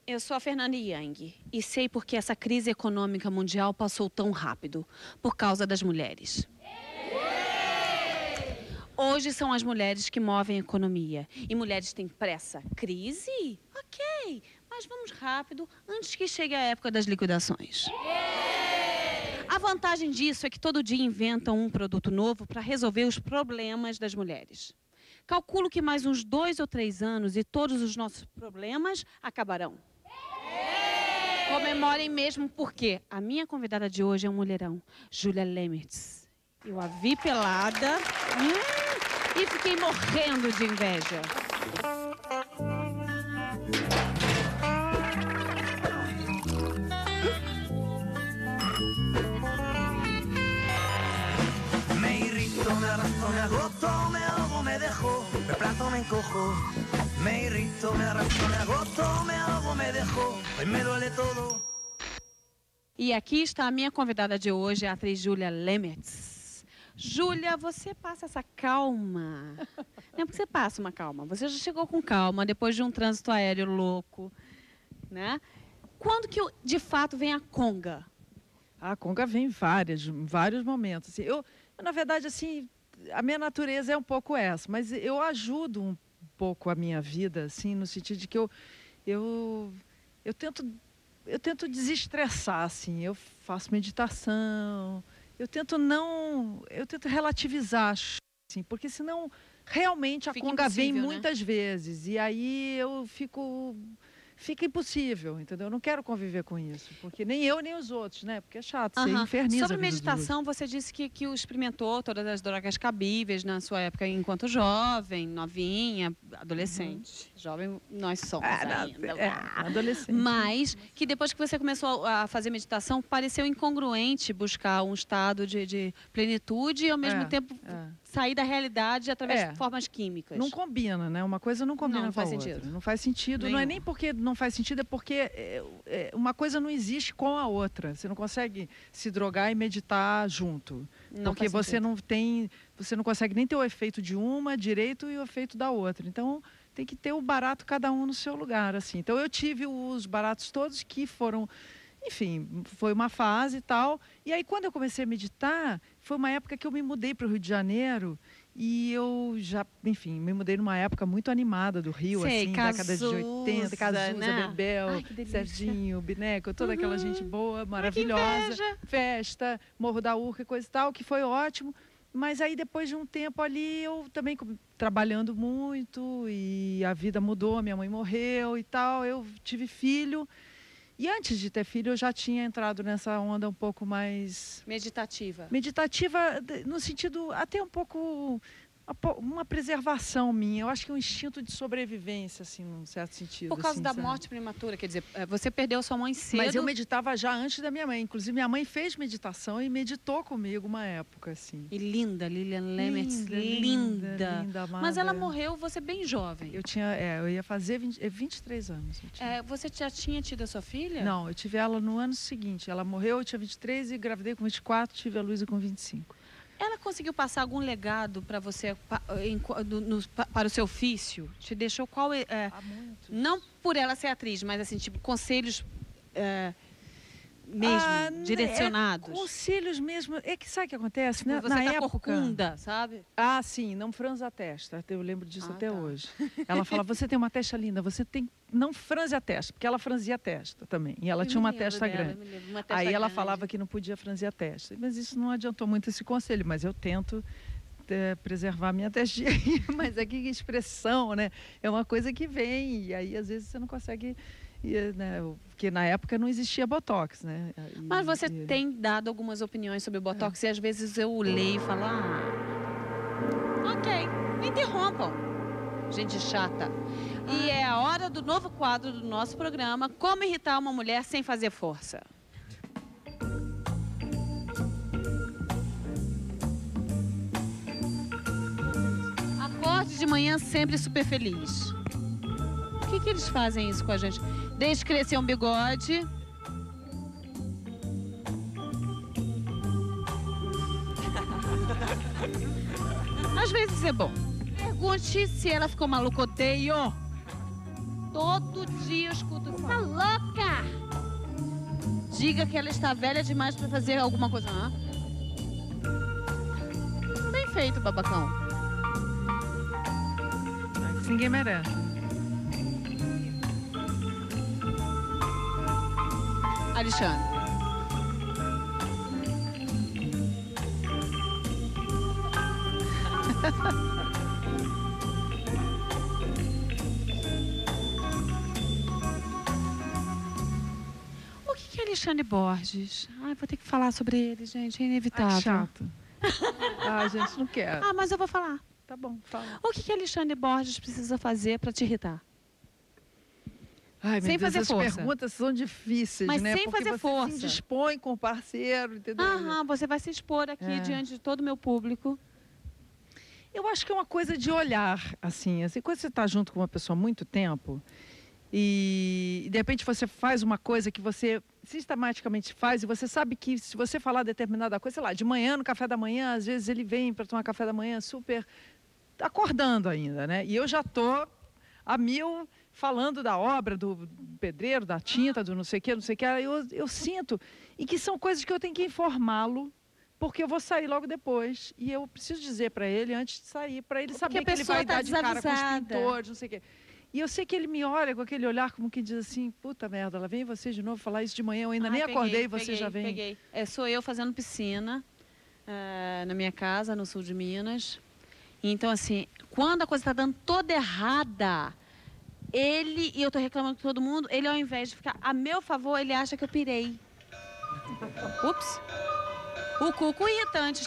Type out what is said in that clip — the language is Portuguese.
Eu sou a Fernanda Yang e sei por que essa crise econômica mundial passou tão rápido. Por causa das mulheres. Hoje são as mulheres que movem a economia. E mulheres têm pressa. Crise? Ok, mas vamos rápido antes que chegue a época das liquidações. A vantagem disso é que todo dia inventam um produto novo para resolver os problemas das mulheres. Calculo que mais uns 2 ou 3 anos e todos os nossos problemas acabarão. Comemorem mesmo porque a minha convidada de hoje é um mulherão, Julia Lemertz. Eu a vi pelada e fiquei morrendo de inveja. Me irrito, me arrastro, me agoto, me ahogo, me dejo, me planto, me encojo. Me irrito, me arrastro, me agoto, me ahogo, me dejo, hoy me duele todo. E aqui está a minha convidada de hoje, a atriz Julia Lemertz. Júlia, você passa essa calma. Não é porque você passa uma calma. Você já chegou com calma depois de um trânsito aéreo louco, né? Quando que de fato vem a conga? A conga vem em vários momentos. Assim, eu, na verdade, assim, a minha natureza é um pouco essa, mas eu ajudo um pouco a minha vida, assim, no sentido de que eu tento desestressar, assim, eu faço meditação, eu tento relativizar, assim, porque senão realmente a conga vem muitas vezes e aí fica impossível, entendeu? Eu não quero conviver com isso, porque nem eu nem os outros, né? Porque é chato, você inferniza. Sobre meditação, você disse que experimentou todas as drogas cabíveis na sua época enquanto jovem, novinha, adolescente. Jovem nós somos ainda. Adolescente. Mas que depois que você começou a fazer meditação, pareceu incongruente buscar um estado de plenitude e ao mesmo tempo sair da realidade através de formas químicas. Não combina, né? Uma coisa não combina com a outra. Não faz sentido. Não é nem porque não faz sentido, é porque uma coisa não existe com a outra. Você não consegue se drogar e meditar junto. Porque você não consegue nem ter o efeito de uma direito e o efeito da outra. Então, tem que ter o barato cada um no seu lugar, assim. Então, eu tive os baratos todos que foram... Enfim, foi uma fase e tal. E aí, quando eu comecei a meditar, foi uma época que eu me mudei para o Rio de Janeiro. E eu já, enfim, me mudei numa época muito animada do Rio, assim, década de 80, Cazuza, né? Bebel, Serginho, Bineco, toda aquela gente boa, maravilhosa. Festa, Morro da Urca e coisa e tal, que foi ótimo. Mas aí, depois de um tempo ali, eu também trabalhando muito e a vida mudou, minha mãe morreu e tal, eu tive filho. E antes de ter filho, eu já tinha entrado nessa onda um pouco mais... Meditativa. Meditativa no sentido até um pouco... Uma preservação minha. Eu acho que é um instinto de sobrevivência, assim, num certo sentido. Por causa assim, da morte prematura, quer dizer, você perdeu sua mãe cedo. Mas eu meditava já antes da minha mãe. Inclusive, minha mãe fez meditação e meditou comigo uma época, assim. E linda, Lilian Lemertz, linda. Mas ela morreu, você bem jovem. Eu ia fazer 23 anos. Você já tinha tido a sua filha? Não, eu tive ela no ano seguinte. Ela morreu, eu tinha 23 e engravidei com 24, tive a Luísa com 25. Ela conseguiu passar algum legado para você, para o seu ofício? Te deixou qual... não por ela ser atriz, mas assim, tipo, conselhos mesmo, direcionados. Conselhos mesmo. É que sabe o que acontece? Tipo, você tá corcunda, sabe? Ah, sim, não franza a testa. Eu lembro disso até hoje. Ela fala, você tem uma testa linda, não franze a testa, porque ela franzia a testa também. E ela tinha uma testa grande. Aí ela falava que não podia franzir a testa. Mas isso não adiantou muito esse conselho, mas eu tento preservar minha testinha. Mas é que expressão, né? É uma coisa que vem, e aí às vezes você não consegue... né? Porque na época não existia Botox, né? Mas você tem dado algumas opiniões sobre o Botox e às vezes eu leio e falo, ok, me interrompam, gente chata. E é a hora do novo quadro do nosso programa, Como Irritar uma Mulher Sem Fazer Força. Acorde de manhã sempre super feliz. Por que eles fazem isso com a gente? Deixe crescer um bigode. Às vezes é bom. Pergunte se ela ficou malucoteio. Todo dia eu escuto. Tá louca? Diga que ela está velha demais pra fazer alguma coisa. Hã? Bem feito, babacão. Ninguém merece. Alexandre. O que é Alexandre Borges? Ai, vou ter que falar sobre ele, gente. É inevitável. Ah, chato. Ah, gente, não quero. Ah, mas eu vou falar. Tá bom, fala. O que Alexandre Borges precisa fazer para te irritar? Ai, meu sem Deus, fazer as força. perguntas são difíceis, mas né? sem porque fazer você força. se indispõe com o parceiro, entendeu? Aham, você vai se expor aqui diante de todo o meu público. Eu acho que é uma coisa de olhar, assim quando você está junto com uma pessoa há muito tempo e de repente você faz uma coisa que você sistematicamente faz e você sabe que se você falar determinada coisa, sei lá, de manhã, no café da manhã, às vezes ele vem para tomar café da manhã super acordando ainda, né? E eu já tô a mil falando da obra, do pedreiro, da tinta, do não sei o que, eu sinto, e que são coisas que eu tenho que informá-lo, porque eu vou sair logo depois, e eu preciso dizer para ele antes de sair, para ele saber que ele vai dar de cara com os pintores, não sei o quê. E eu sei que ele me olha com aquele olhar como que diz assim, puta merda, lá vem você de novo falar isso de manhã, eu ainda nem acordei e você já vem. Peguei. Sou eu fazendo piscina na minha casa, no sul de Minas. Então, assim, quando a coisa está dando toda errada, e eu tô reclamando com todo mundo, ele ao invés de ficar a meu favor, ele acha que eu pirei. Ups. O cuco irritante.